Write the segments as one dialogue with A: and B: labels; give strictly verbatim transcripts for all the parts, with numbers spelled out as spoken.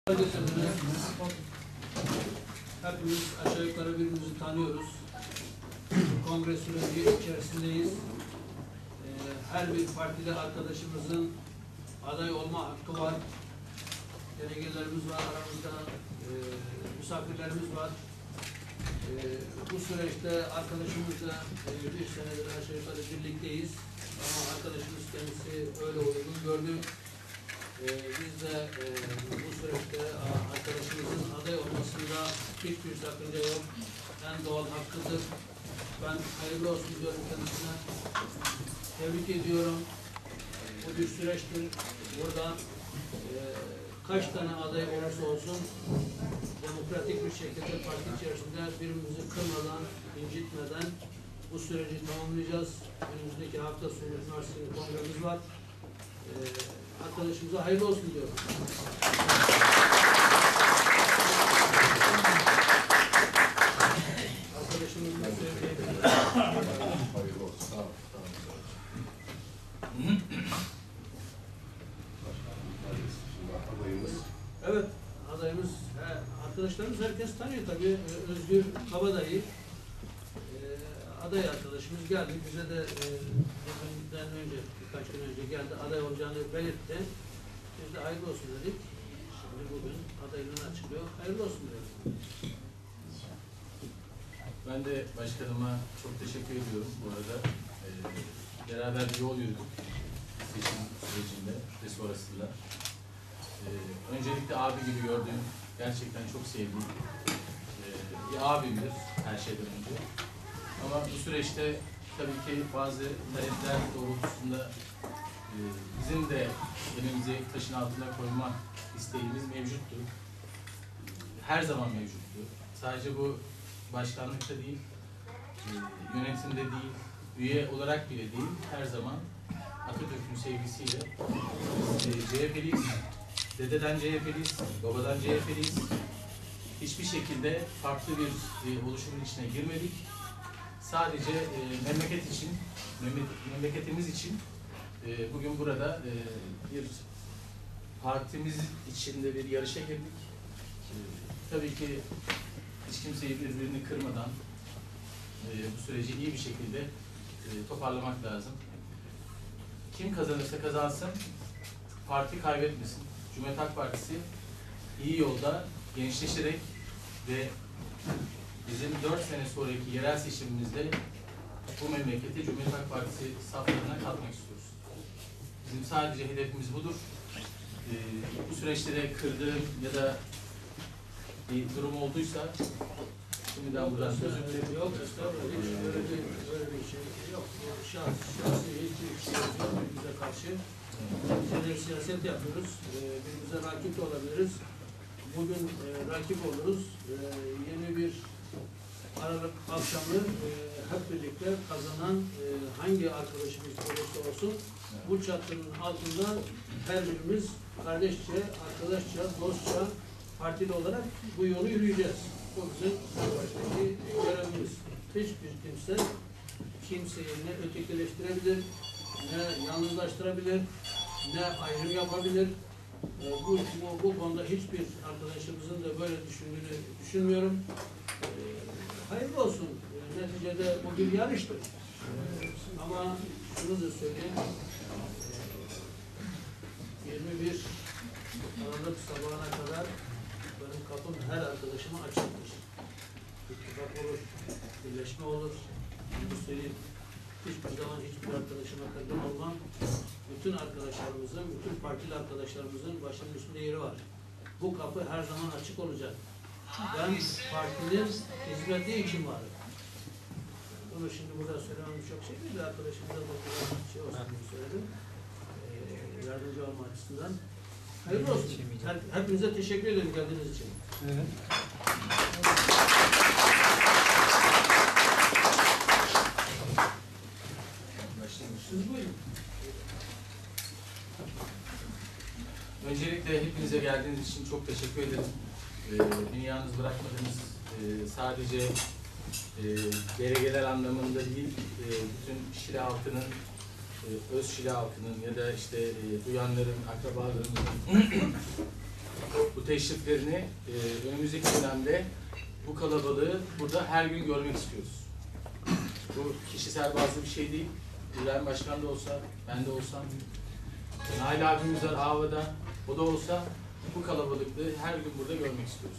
A: Hepimiz aşağı yukarı birbirimizi tanıyoruz. Kongre süreci içerisindeyiz. Ee, her bir partili arkadaşımızın aday olma hakkı var. Delegelerimiz var aramızda, e, misafirlerimiz var. E, bu süreçte arkadaşımızla e, bir senedir aşağı yukarı birlikteyiz. Ama arkadaşımız kendisi öyle uygun gördü. E, biz de e, bu süreçte arkadaşımızın aday olmasında hiçbir sakınca yok. En doğal hakkıdır. Ben hayırlı olsun diyorum kendisine. Tebrik ediyorum. Bu bir süreçtir. Burada e, kaç tane aday olursa olsun demokratik bir şekilde parti içerisinde birbirimizi kırmadan, incitmeden bu süreci tamamlayacağız. Önümüzdeki hafta sonu üniversitenin kongremiz var. Ee, arkadaşımıza hayırlı olsun diyorum. Arkadaşımızın söyleyebiliriz.
B: Hayırlı olsun. Sağ olun. Adayımız.
A: Evet, adayımız, he, arkadaşlarımız herkes tanıyor tabii. Özgür Kabadayı, e, aday arkadaşımız geldi. Bize de e, bugünden önce, birkaç gün önce geldi, aday olacağını belirtti. Biz de hayırlı olsun dedik. Şimdi bugün adaylığını açıklıyor. Hayırlı olsun diyorum.
C: Ben de başkanıma çok teşekkür ediyorum bu arada. Ee, beraber bir yol yürüdük seçim sürecinde ve sonrasında. Ee, öncelikle abi gibi gördüğüm, gerçekten çok sevdiğim e, bir abimdir her şeyden önce. Ama bu süreçte tabii ki bazı talepler doğrultusunda e, bizim de elimizi taşın altına koyma isteğimiz mevcuttu. Her zaman mevcuttu. Sadece bu başkanlıkta değil, e, yönetimde değil, üye olarak bile değil, her zaman Atatürk'ün sevgisiyle e, C H P'liyiz. Dededen C H P'liyiz, babadan C H P'liyiz. Hiçbir şekilde farklı bir e, oluşumun içine girmedik. Sadece e, memleket için, memleketimiz için e, bugün burada e, bir partimiz içinde bir yarışa girdik. E, tabii ki hiç kimseyi birbirini kırmadan e, bu süreci iyi bir şekilde e, toparlamak lazım. Kim kazanırsa kazansın, parti kaybetmesin. Cumhuriyet Halk Partisi iyi yolda gençleşerek ve bizim dört sene sonraki yerel seçimimizde bu memleketi Cumhuriyet Halk Partisi saflarına katmak istiyoruz. Bizim sadece hedefimiz budur. Ee, bu süreçte de kırdığım ya da bir durum olduysa şimdiden buradan özür dilerim.
A: Yok, estağfurullah. Hiç öyle bir, öyle bir şey yok. Şahs, şahsi hiçbir şey yok birbirimize karşı. Şeyler siyaset yapıyoruz. Ee, birbirimize rakip de olabiliriz. Bugün e, rakip oluruz. E, yeni bir Aralık akşamı e, hep birlikte kazanan e, hangi arkadaşımız olursa olsun bu çatının altında her birimiz kardeşçe, arkadaşça, dostça, partili olarak bu yolu yürüyeceğiz. Bu bizim baştaki görevimiz. Hiçbir kimse kimseyi ne ötekileştirebilir, ne yalnızlaştırabilir, ne ayrım yapabilir. E, bu, bu, bu konuda hiçbir arkadaşımızın da böyle düşündüğünü düşünmüyorum. E, hayırlı olsun. E, neticede bu bir yarıştır. E, ama şunu da söyleyeyim. E, yirmi bir Aralık sabahına kadar benim kapım her arkadaşıma açıktır. İttifak olur, birleşme olur. Bunu söyleyeyim. Hiçbir zaman hiçbir arkadaşıma kırgın olmam. Bütün arkadaşlarımızın, bütün partili arkadaşlarımızın başının üstünde yeri var. Bu kapı her zaman açık olacak. Ben partinin hizmeti için varım. Bunu şimdi burada söylemem çok şey değil de arkadaşımıza da şey olsun diye söyledim. Ee, yardımcı olma açısından. Hayırlı olsun. Her, hepinize teşekkür ederim geldiğiniz için. Evet. Siz buyurun.
C: Öncelikle hepinize geldiğiniz için çok teşekkür ederim. Ee, beni yalnız bırakmadınız. Ee, sadece e, delegeler anlamında değil, e, bütün Şile halkının, e, öz Şile halkının ya da işte e, duyanların, akrabalarımızın bu teşriflerini e, önümüzdeki dönemde bu kalabalığı burada her gün görmek istiyoruz. Bu kişisel bazı bir şey değil. İbrahim Başkan da olsa, ben de olsam, Nail abimiz var Ava'da, o da olsa bu kalabalıklığı her gün burada görmek istiyoruz.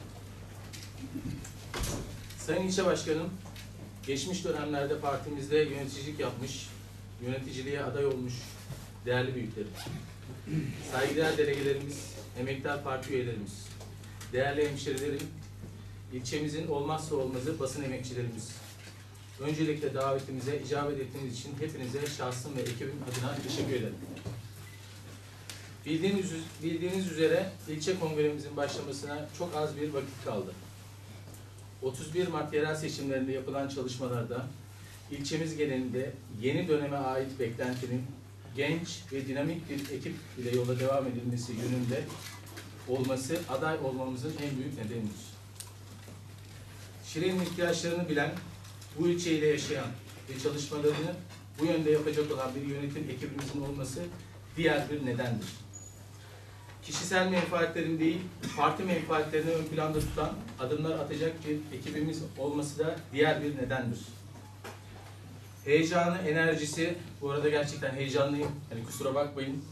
C: Sayın İlçe Başkanım, geçmiş dönemlerde partimizde yöneticilik yapmış, yöneticiliğe aday olmuş değerli büyüklerim, saygıdeğer delegelerimiz, emektar parti üyelerimiz, değerli hemşerilerim, ilçemizin olmazsa olmazı basın emekçilerimiz. Öncelikle davetimize icabet ettiğiniz için hepinize şahsım ve ekibim adına teşekkür ederim. Bildiğiniz, bildiğiniz üzere ilçe kongremizin başlamasına çok az bir vakit kaldı. otuz bir Mart yerel seçimlerinde yapılan çalışmalarda ilçemiz genelinde yeni döneme ait beklentinin genç ve dinamik bir ekip ile yola devam edilmesi yönünde olması aday olmamızın en büyük nedenidir. Şirin'in ihtiyaçlarını bilen, bu ilçeyle yaşayan ve çalışmalarını bu yönde yapacak olan bir yönetim ekibimizin olması diğer bir nedendir. Kişisel menfaatlerin değil, parti menfaatlerini ön planda tutan, adımlar atacak bir ekibimiz olması da diğer bir nedendir. Heyecanı, enerjisi, bu arada gerçekten heyecanlıyım, hani kusura bakmayın.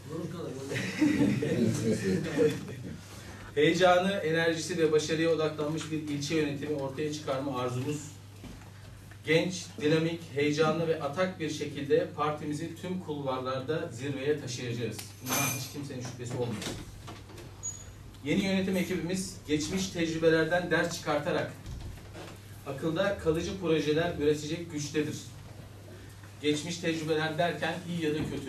C: Heyecanı, enerjisi ve başarıya odaklanmış bir ilçe yönetimi ortaya çıkarma arzumuz, genç, dinamik, heyecanlı ve atak bir şekilde partimizi tüm kulvarlarda zirveye taşıyacağız. Bundan hiç kimsenin şüphesi olmasın. Yeni yönetim ekibimiz geçmiş tecrübelerden ders çıkartarak akılda kalıcı projeler üretecek güçtedir. Geçmiş tecrübeler derken iyi ya da kötü.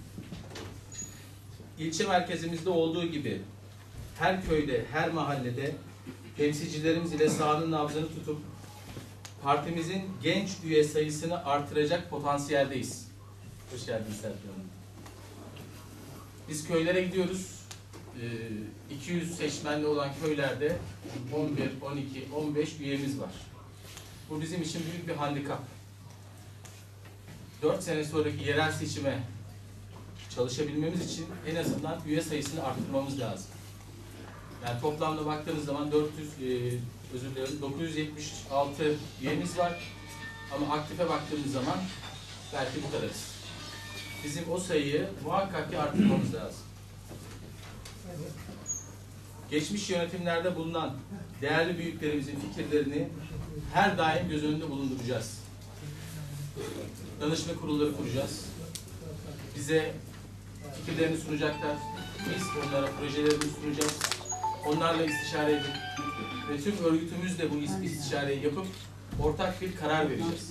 C: İlçe merkezimizde olduğu gibi her köyde, her mahallede temsilcilerimiz ile sahanın nabzını tutup partimizin genç üye sayısını artıracak potansiyeldeyiz. Hoş geldiniz Serpil Hanım. Biz köylere gidiyoruz. iki yüz seçmenli olan köylerde on bir, on iki, on beş üyemiz var. Bu bizim için büyük bir handikap. dört sene sonraki yerel seçime çalışabilmemiz için en azından üye sayısını arttırmamız lazım. Yani toplamda baktığınız zaman dört yüz, e, özür dilerim, dokuz yüz yetmiş altı üyemiz var. Ama aktife baktığımız zaman belki bu kadarız. Bizim o sayıyı muhakkak ki arttırmamız lazım. Geçmiş yönetimlerde bulunan değerli büyüklerimizin fikirlerini her daim göz önünde bulunduracağız. Danışma kurulları kuracağız. Bize fikirlerini sunacaklar. Biz onlara projelerini sunacağız. Onlarla istişare edip ve tüm örgütümüzle bu istişareyi yapıp ortak bir karar vereceğiz.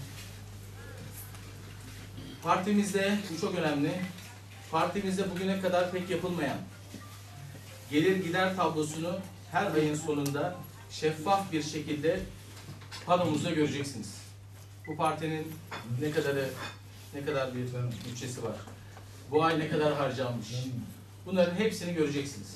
C: Partimizde, bu çok önemli, partimizde bugüne kadar pek yapılmayan gelir gider tablosunu her ayın sonunda şeffaf bir şekilde panomuzda göreceksiniz. Bu partinin ne kadarı, ne kadar bir bütçesi var, bu ay ne kadar harcanmış, bunların hepsini göreceksiniz.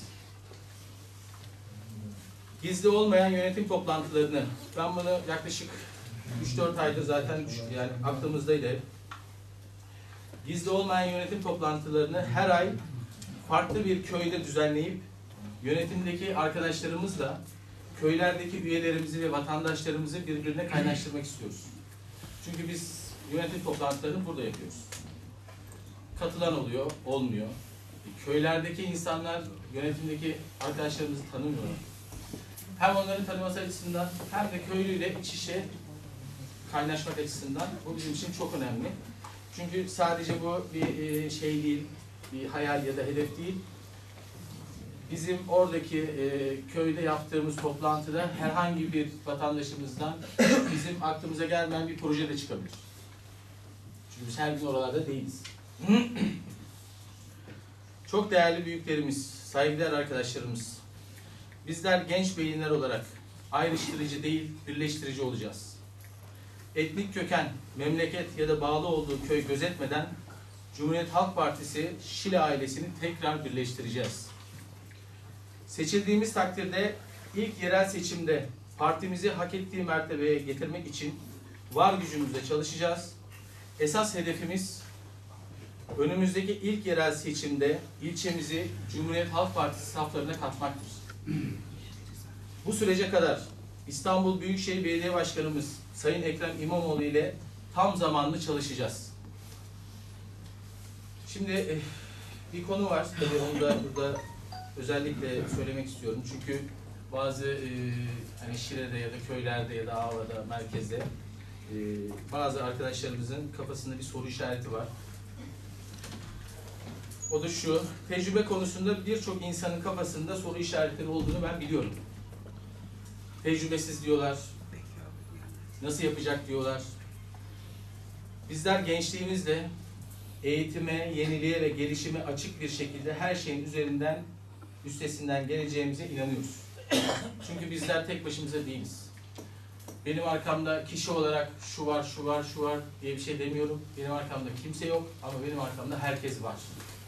C: Gizli olmayan yönetim toplantılarını, ben bunu yaklaşık üç dört aydır zaten yani aklımızdaydı. Gizli olmayan yönetim toplantılarını her ay farklı bir köyde düzenleyip yönetimdeki arkadaşlarımızla köylerdeki üyelerimizi ve vatandaşlarımızı birbirine kaynaştırmak istiyoruz. Çünkü biz yönetim toplantılarını burada yapıyoruz. Katılan oluyor, olmuyor. Köylerdeki insanlar yönetimdeki arkadaşlarımızı tanımıyorlar. Hem onların tanıması açısından hem de köylüyle iç içe kaynaşmak açısından bu bizim için çok önemli. Çünkü sadece bu bir şey değil, bir hayal ya da hedef değil. Bizim oradaki e, köyde yaptığımız toplantıda herhangi bir vatandaşımızdan bizim aklımıza gelmeyen bir proje de çıkabilir. Çünkü biz her gün oralarda değiliz. Çok değerli büyüklerimiz, saygıdeğer arkadaşlarımız, bizler genç beyinler olarak ayrıştırıcı değil, birleştirici olacağız. Etnik köken, memleket ya da bağlı olduğu köy gözetmeden Cumhuriyet Halk Partisi Şile ailesini tekrar birleştireceğiz. Seçildiğimiz takdirde ilk yerel seçimde partimizi hak ettiği mertebeye getirmek için var gücümüzle çalışacağız. Esas hedefimiz önümüzdeki ilk yerel seçimde ilçemizi Cumhuriyet Halk Partisi saflarına katmaktır. Bu sürece kadar İstanbul Büyükşehir Belediye Başkanımız Sayın Ekrem İmamoğlu ile tam zamanlı çalışacağız. Şimdi bir konu var, tabii onu da burada özellikle söylemek istiyorum. Çünkü bazı e, hani Şile'de ya da köylerde ya da Ava'da, merkezde e, bazı arkadaşlarımızın kafasında bir soru işareti var. O da şu, tecrübe konusunda birçok insanın kafasında soru işaretleri olduğunu ben biliyorum. Tecrübesiz diyorlar, nasıl yapacak diyorlar. Bizler gençliğimizle eğitime, yeniliğe ve gelişime açık bir şekilde her şeyin üzerinden, üstesinden geleceğimize inanıyoruz. Çünkü bizler tek başımıza değiliz. Benim arkamda kişi olarak şu var, şu var, şu var diye bir şey demiyorum. Benim arkamda kimse yok ama benim arkamda herkes var.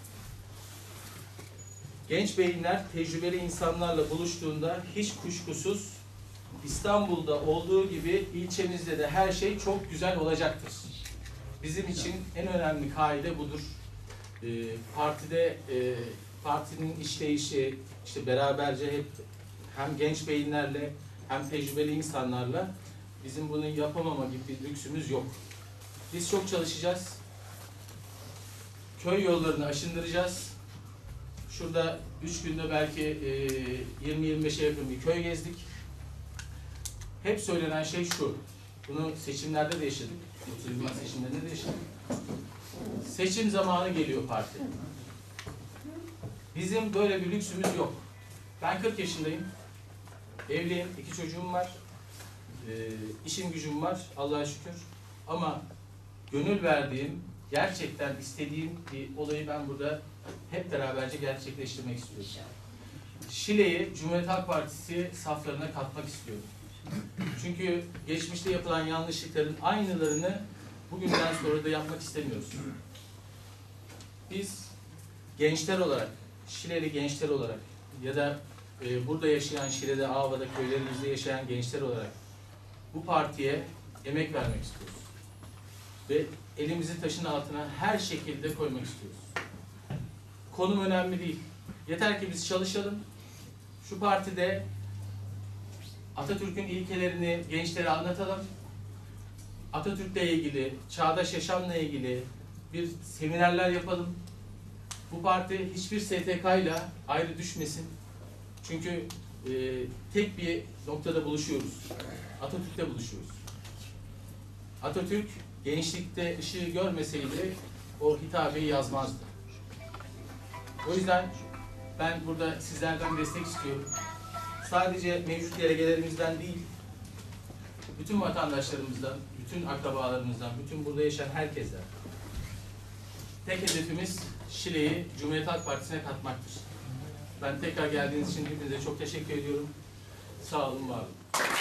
C: Genç beyinler tecrübeli insanlarla buluştuğunda hiç kuşkusuz İstanbul'da olduğu gibi ilçemizde de her şey çok güzel olacaktır. Bizim için en önemli kaide budur. E, partide e, partinin işleyişi işte beraberce hep hem genç beyinlerle hem tecrübeli insanlarla bizim bunu yapamama gibi bir lüksümüz yok. Biz çok çalışacağız. Köy yollarını aşındıracağız. Şurada üç günde belki e, yirmi yirmi beşe yakın bir köy gezdik. Hep söylenen şey şu. Bunu seçimlerde de yaşadık. otuz Mart seçimlerinde de yaşadık. Seçim zamanı geliyor parti. Bizim böyle bir lüksümüz yok. Ben kırk yaşındayım. Evliyim, iki çocuğum var. E, işim gücüm var Allah'a şükür. Ama gönül verdiğim, gerçekten istediğim bir olayı ben burada hep beraberce gerçekleştirmek istiyorum. Şile'yi Cumhuriyet Halk Partisi saflarına katmak istiyorum. Çünkü geçmişte yapılan yanlışlıkların aynılarını bugünden sonra da yapmak istemiyoruz. Biz gençler olarak, Şileli gençler olarak ya da e, burada yaşayan Şile'de, Ava'da, köylerimizde yaşayan gençler olarak bu partiye emek vermek istiyoruz. Ve elimizi taşın altına her şekilde koymak istiyoruz. Konum önemli değil. Yeter ki biz çalışalım. Şu partide Atatürk'ün ilkelerini gençlere anlatalım. Atatürk'le ilgili, çağdaş yaşamla ilgili bir seminerler yapalım. Bu parti hiçbir S T K ile ayrı düşmesin. Çünkü e, tek bir noktada buluşuyoruz. Atatürk'te buluşuyoruz. Atatürk gençlikte ışığı görmeseydi o hitabeyi yazmazdı. O yüzden ben burada sizlerden destek istiyorum. Sadece mevcut delegelerimizden değil, bütün vatandaşlarımızdan, bütün akrabalarımızdan, bütün burada yaşayan herkesten. Tek hedefimiz Şile'yi Cumhuriyet Halk Partisi'ne katmaktır. Ben tekrar geldiğiniz için hepinize çok teşekkür ediyorum. Sağ olun, var olun.